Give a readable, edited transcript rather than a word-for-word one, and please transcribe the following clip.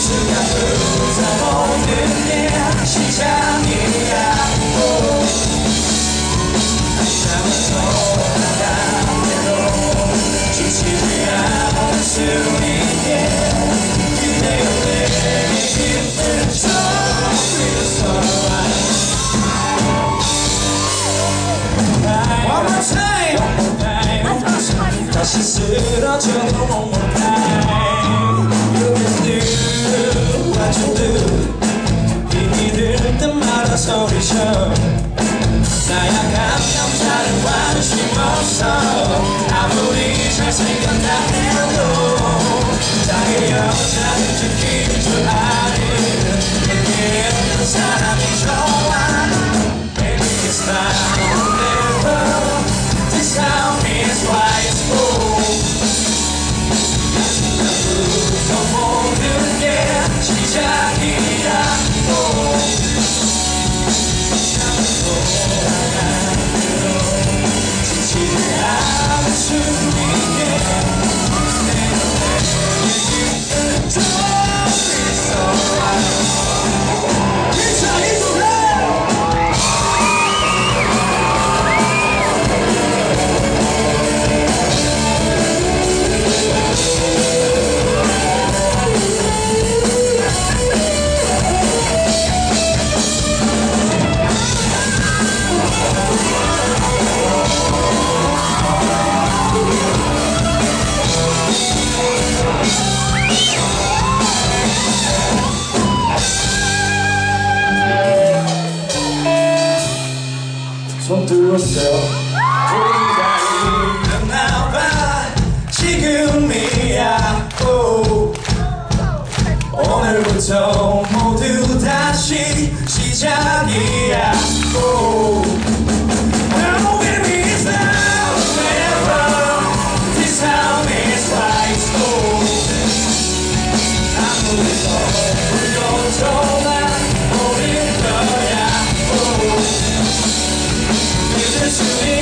다시 쓰러져도 one more time. You can do what you do. 힘이 들 듯 말아 소리쳐. 나약한 남자는 관심 없어. 아무리 잘생겼다 해도 나의 여자는 지킬 줄 아는 내게 없는 사람이 좋아. Baby it's not never. This town is why it's cool. 더 모든 게 시작이야. 지치지 않을 수 있게 내 눈에 Don't be so wild. It's a 손 들었어요. 우리가 일어나봐 지금이야. 오늘부터 모두 다시 시작이야. Now baby it's now never. This time is right. 아무리 더 불러줘만 모를 거야. 잊을 수